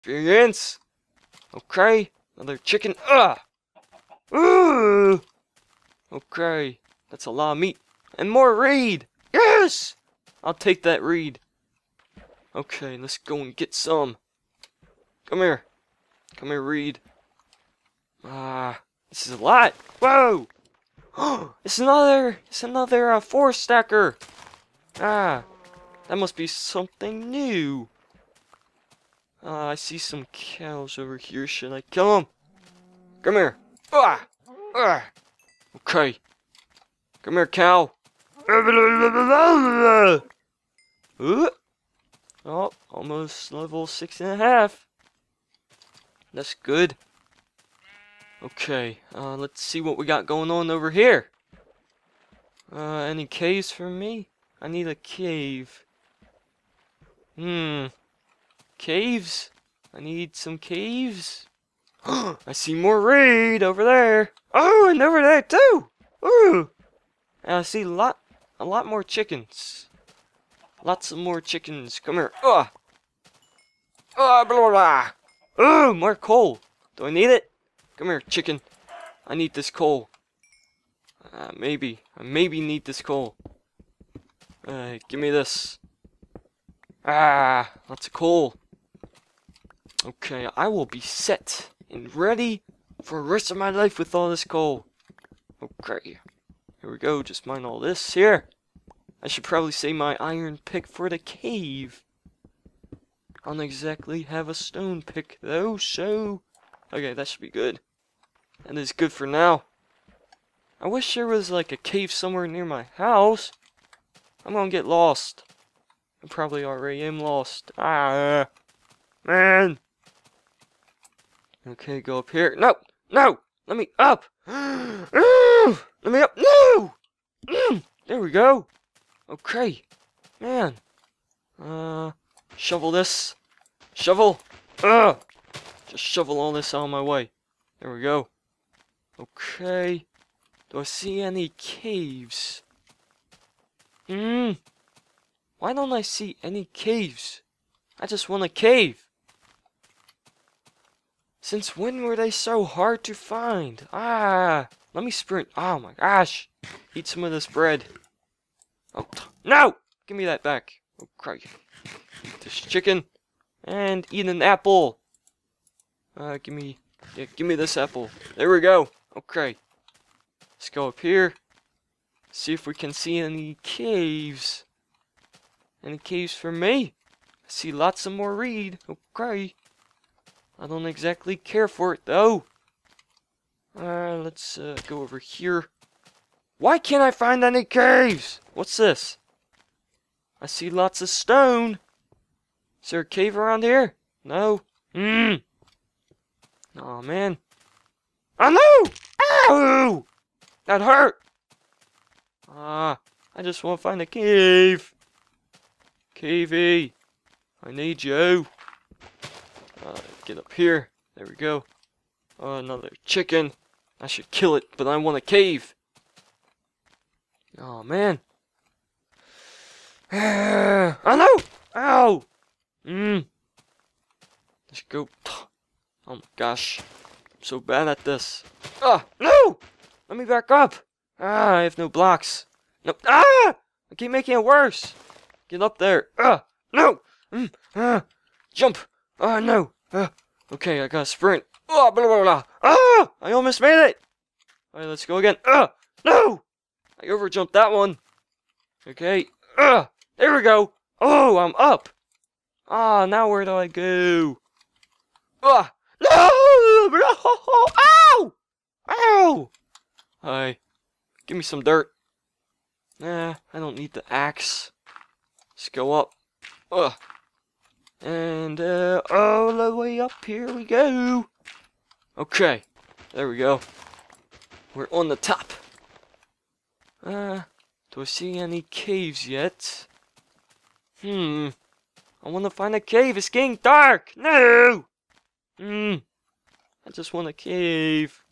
Experience. Okay. Another chicken. Ooh. Okay. That's a lot of meat. And more reed. Yes! I'll take that reed. Okay, let's go and get some. Come here. Come here, reed. This is a lot. Whoa! It's another 4-stacker. That must be something new. I see some cows over here. Should I kill them? Come here. Okay. Come here, cow. Oh, almost level 6.5. That's good. Okay, let's see what we got going on over here. Any caves for me? I need a cave. Caves? I need some caves. I see more raid over there. Oh, and over there too. Ooh. And I see a lot more chickens. Lots of more chickens. Come here. Blah, blah. Ooh, more coal. Do I need it? Come here, chicken. I need this coal. Maybe. I maybe need this coal. Give me this. Lots of coal. Okay, I will be set and ready for the rest of my life with all this coal. Okay. Here we go. Just mine all this here. I should probably save my iron pick for the cave. I don't exactly have a stone pick though, so... Okay, that should be good. That is good for now. I wish there was like a cave somewhere near my house. I'm gonna get lost. I probably already am lost. Man. Okay, go up here. No! No! Let me up! Let me up! No! There we go. Okay. Man. Shovel this. Shovel! Just shovel all this out of my way. There we go. Okay. Do I see any caves? Why don't I see any caves? I just want a cave. Since when were they so hard to find? Let me sprint. Oh my gosh. Eat some of this bread. Oh, no! Give me that back. Okay. Eat this chicken. And eat an apple. Give me this apple. There we go. Okay. Let's go up here. See if we can see any caves. Any caves for me? I see lots of more reed. Okay. I don't exactly care for it though. Let's go over here. Why can't I find any caves? What's this? I see lots of stone. Is there a cave around here? No. Oh man. Oh no! Ow! That hurt! I just want to find a cave. Cavey. I need you. Get up here. There we go. Another chicken. I should kill it, but I want a cave. Oh man. Oh no! Ow! Let's go. Oh my gosh. I'm so bad at this. No! Let me back up. I have no blocks. No. I keep making it worse. Get up there. No! Jump! No! Okay, I gotta sprint. Blah, blah, blah. I almost made it! Alright, let's go again. No! I overjumped that one. Okay. There we go. Oh, I'm up. Now where do I go? No! Ow! Ow! Hi. Give me some dirt. I don't need the axe. Let's go up. And, all the way up here we go. Okay. There we go. We're on the top. Do I see any caves yet? I want to find a cave. It's getting dark. No! I just want a cave.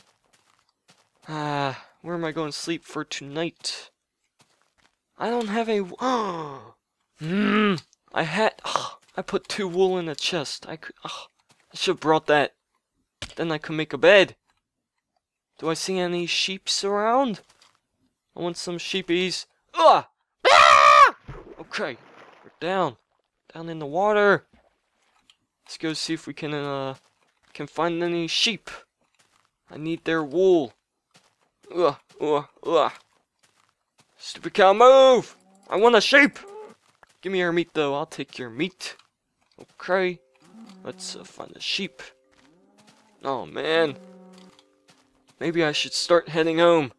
Where am I going to sleep for tonight? I don't have a... I I put 2 wool in a chest. I should have brought that. Then I could make a bed. Do I see any sheeps around? I want some sheepies. Ugh! Ah! Okay, we're down. Down in the water. Let's go see if we can find any sheep. I need their wool. Ugh, ugh, ugh. Stupid cow, move! I want a sheep! Give me your meat, though. I'll take your meat. Okay. Let's find a sheep. Oh, man. Maybe I should start heading home.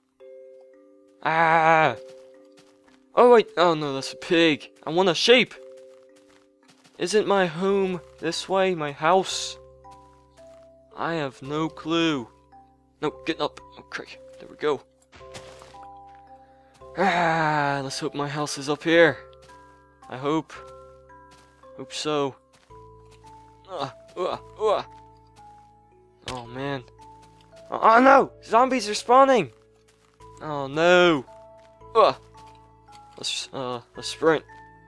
Ah! Oh, wait. Oh, no, that's a pig. I want a sheep. Isn't my home this way? My house? I have no clue. No, get up. Okay, there we go. Ah, let's hope my house is up here. I hope. Hope so. Oh, man. Oh, no! Zombies are spawning! Oh, no! Let's sprint.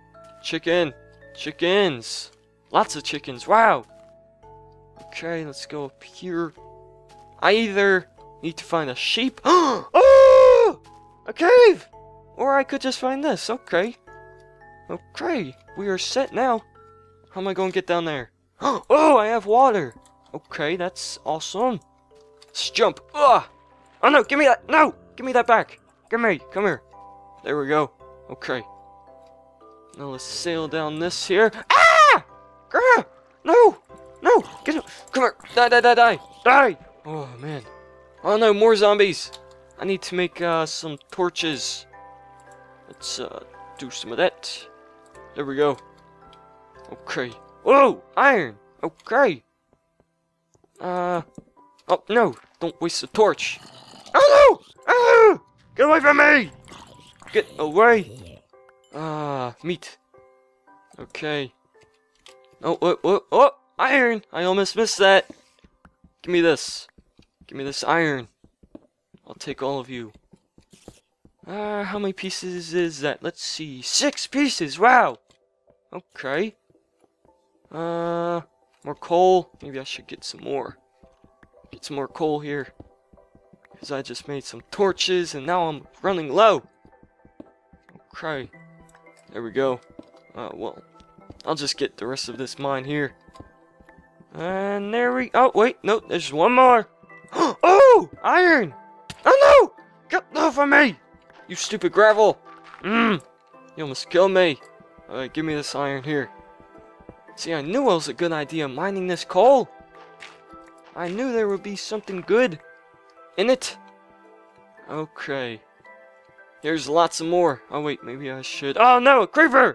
Chickens! Lots of chickens, wow! Okay, let's go up here. I either need to find a sheep. Oh! A cave! Or I could just find this, okay. Okay, we are set now. How am I going to get down there? Oh, I have water! Okay, that's awesome. Let's jump. Oh no, give me that! No! Give me that back! Come here. There we go. Okay. Now let's sail down this here. Ah! Grr! No! No! Get him! Come here! Die! Oh, man. Oh, no, more zombies! I need to make, some torches. Let's, do some of that. There we go. Okay. Whoa! Iron! Okay. Oh, no! Don't waste the torch. Oh, no! Ah! Get away from me! Get away! Meat. Okay. Oh! Iron! I almost missed that. Give me this. Give me this iron. I'll take all of you. How many pieces is that? Let's see. 6 pieces! Wow! Okay. More coal. Maybe I should get some more. Get some more coal here. Because I just made some torches and now I'm running low. Okay. There we go. Well. I'll just get the rest of this mine here. And there we... Oh, wait. No, there's one more. Oh! Iron! Oh, no! Get off of me! You stupid gravel! You almost killed me. Alright, give me this iron here. See, I knew it was a good idea mining this coal. I knew there would be something good in it. Okay. Here's lots of more. Oh, wait, maybe I should... Oh, no! A creeper!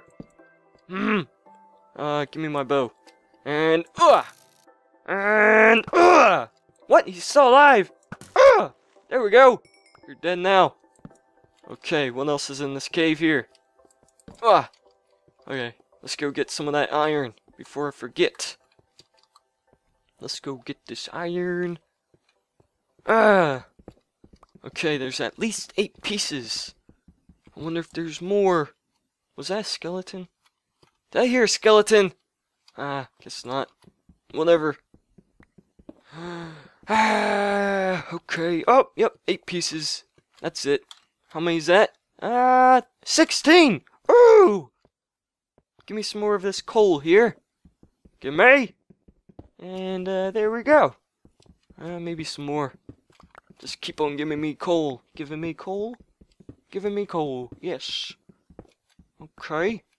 Give me my bow. And... What? He's still alive! There we go! You're dead now. Okay, what else is in this cave here? Okay, let's go get some of that iron before I forget. Let's go get this iron. Okay, there's at least 8 pieces. I wonder if there's more. Was that a skeleton? Did I hear a skeleton? Guess not. Whatever. Okay. Oh, yep, 8 pieces. That's it. How many is that? 16! Ooh! Give me some more of this coal here. Give me! And, there we go. Maybe some more. Just keep on giving me coal. Giving me coal? Giving me coal. Yes. Okay.